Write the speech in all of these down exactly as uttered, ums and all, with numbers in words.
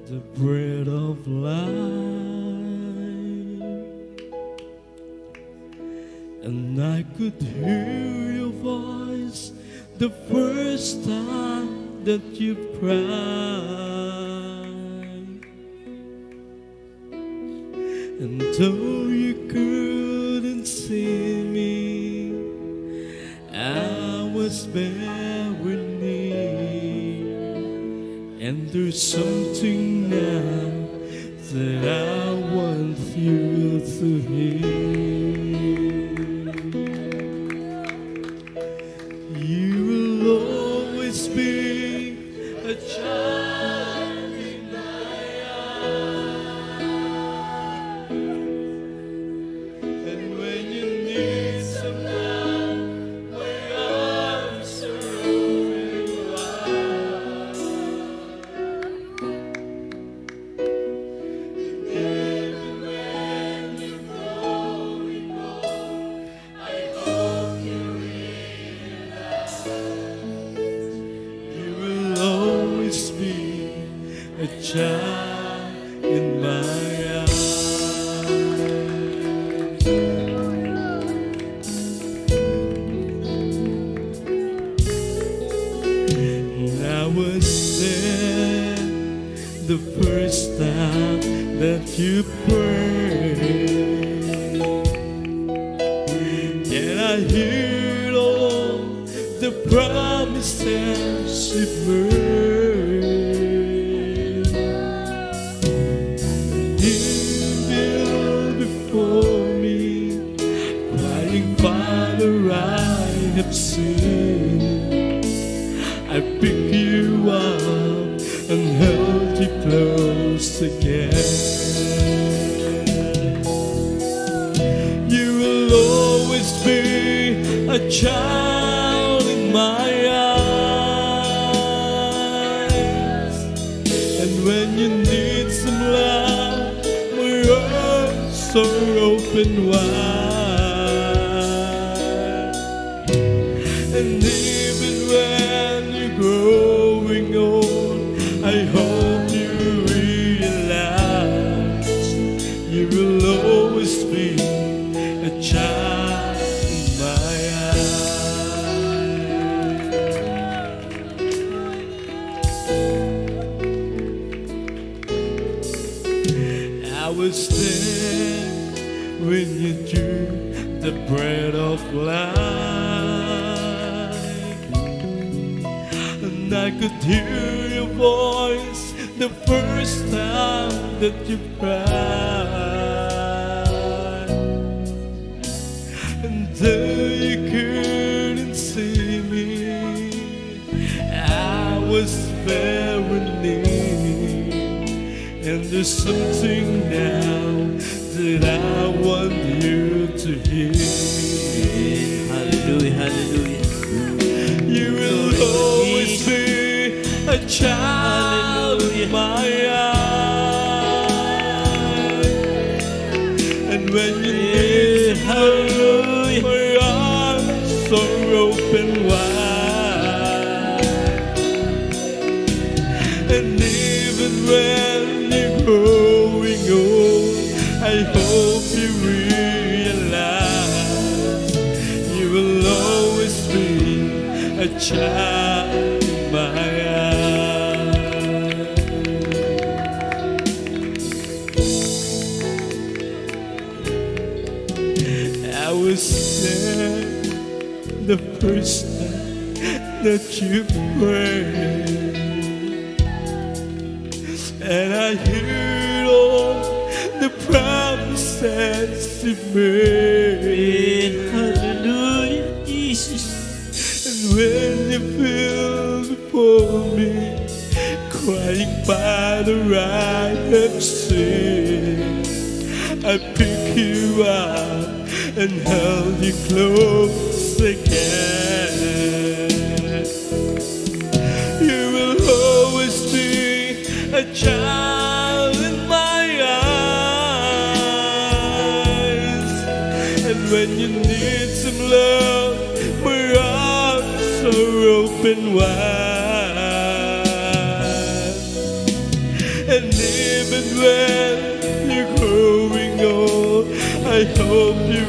the bread of life, and I could hear your voice the first time that you cried. And though you couldn't see me, I was very near. And there's something now that I want you to hear. You will always be a child in my eyes. And when you need someone, my arms are open wide. And even when you're growing old, I hope you realize you will always be a child in my eyes. And I was there the first time that you prayed, and I heard all the promises you made. You kneel before me, crying, Father, I have sinned. I pick you up and held you close again. You will always be a child in my eyes. And when you need some love, my arms are open wide. And even when you're growing old, I hope you realize you will always be a child in my eyes. I was there when you drew the bread of life, and I could hear your voice the first time that you cried. And though you couldn't see me, I was very near. And there's something now that I want you to hear. Hallelujah, hallelujah. You will always be a child in my eyes. And when you need hallelujah, my arms are open wide. And even when you're growing old, I hope you realize you will always be a child in my eyes. I was there the first time that you prayed, and I heard all the promises you made. Hallelujah, Jesus. And when you feel before me, crying, Father, I have sinned, I pick you up and held you close again. You will always be a child in my eyes. And when you need some love, my arms are open wide. And even when you're growing old, I hope you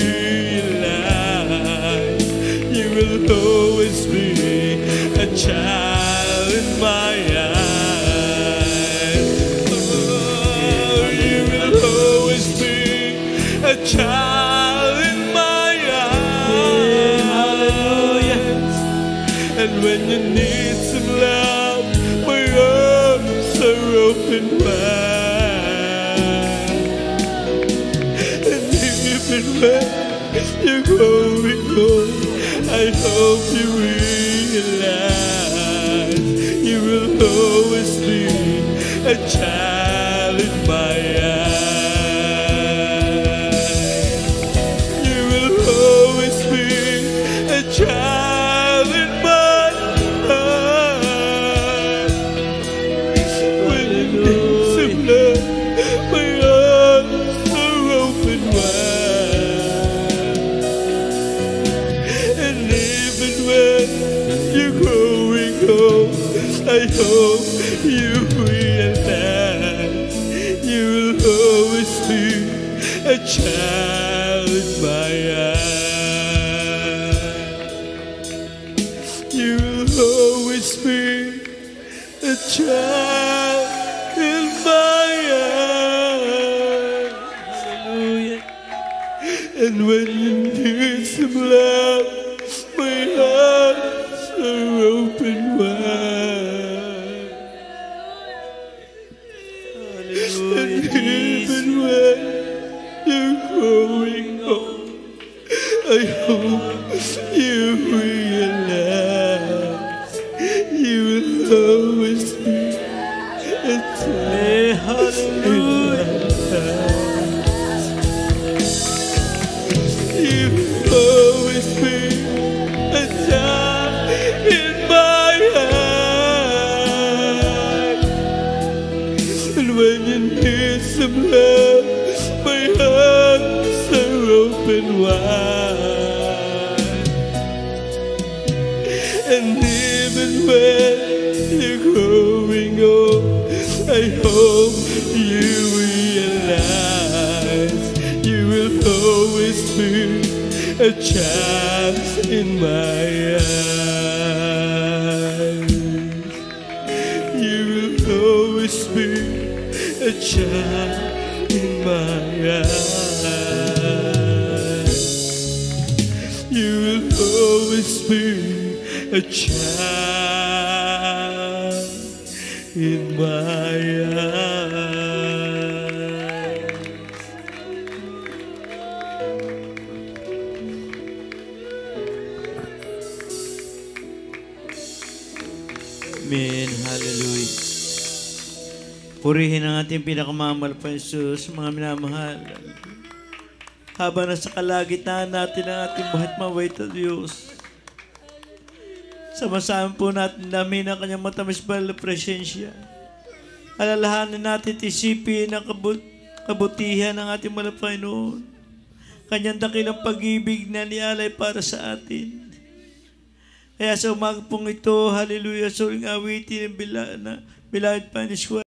realize you will always be a child in my eyes. Oh, you will always be a child in my eyes. Hallelujah. And when you need some love, my arms are open wide. And even when you're growing old, I hope you realize you will always be a child in my eyes. You will always be a child in my eyes. When you need some love, my arms are open wide. And even when you're growing old, I hope you realize you will always be a child in my eyes. You will always be a child in my eyes. Hallelujah. And when you need some love, my arms are open wide. And even when you're growing old, I hope you realize you will always be a child in my eyes. You will always be a child in my eyes. And when you need some love, my arms are open wide. And even when you're growing old, I hope you realize you will always be a child in my eyes. You will always be a child in my eyes. You will always be a child in my eyes. Amen. Hallelujah. Purihin ang ating pinakamamahal pa Jesus, mga minamahal. Habang nasa kalagitnaan natin ang ating buhat mawait na Diyos, sama-sama po natin namin ang kanyang matamis banal na presensya. Alalahanin natin, isipin ang kabut kabutihan ng ating mahal na Panginoon. Kanyang dakilang pag-ibig na nialay para sa atin. Kaya sa umaga pong ito, hallelujah, suling awitin ang bila, na bilahid pa ni